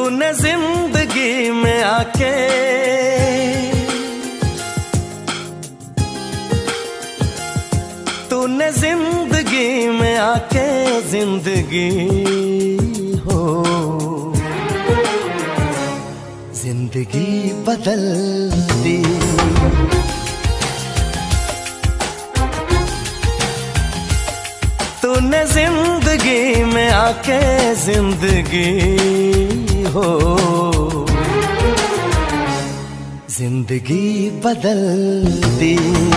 तूने जिंदगी में आके तूने जिंदगी में आके जिंदगी हो जिंदगी बदल दी। तूने जिंदगी में आके जिंदगी हो जिंदगी बदल दी।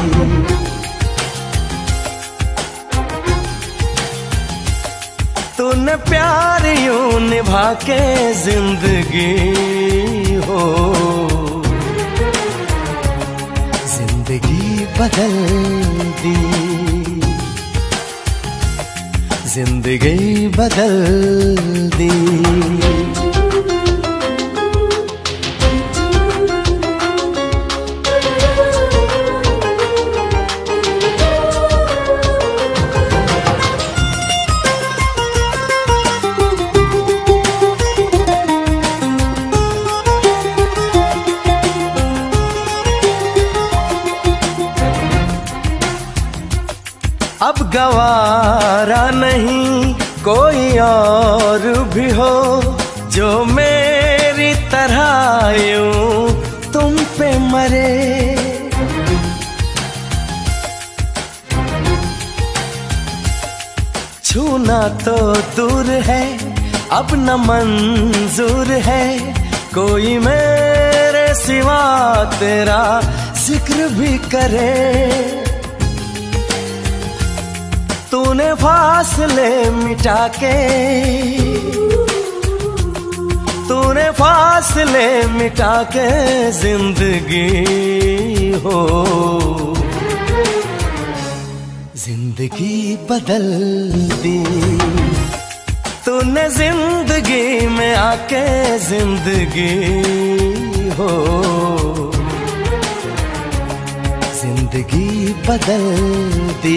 तूने प्यार यूं निभा के जिंदगी हो जिंदगी बदल दी। जिंदगी बदल दी। अब गवारा नहीं कोई और भी हो जो मेरी तरह यूं तुम पे मरे। छूना तो दूर है अब न मंजूर है कोई मेरे सिवा तेरा जिक्र भी करे। तूने फासले मिटा के तूने फासले मिटा के जिंदगी हो जिंदगी बदल दी। तूने जिंदगी में आके जिंदगी हो जिंदगी बदल दी।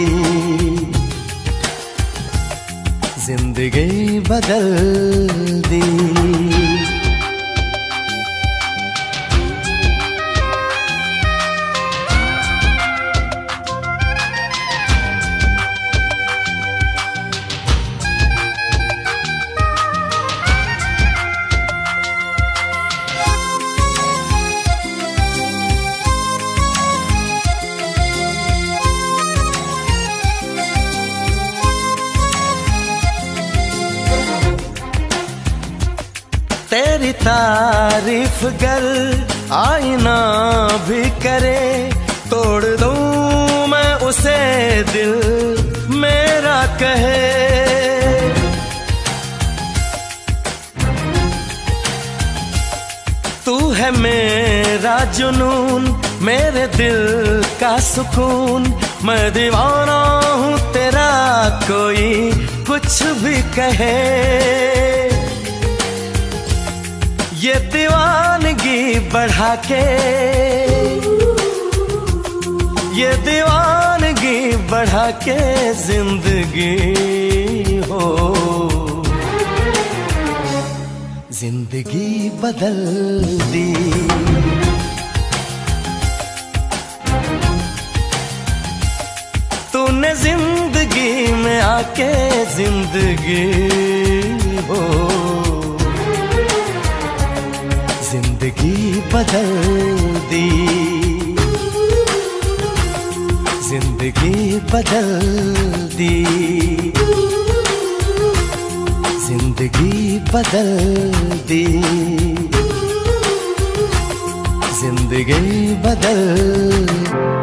जिंदगी बदल दी। तेरी तारीफ गर आईना भी करे तोड़ दूं मैं उसे दिल मेरा कहे। तू है मेरा जुनून मेरे दिल का सुकून मैं दीवाना हूँ तेरा कोई कुछ भी कहे। ये दीवानगी बढ़ा के ये दीवानगी बढ़ा के जिंदगी हो जिंदगी बदल दी। तूने जिंदगी में आके जिंदगी हो जिंदगी बदल दी। जिंदगी बदल दी। जिंदगी बदल दी। जिंदगी बदल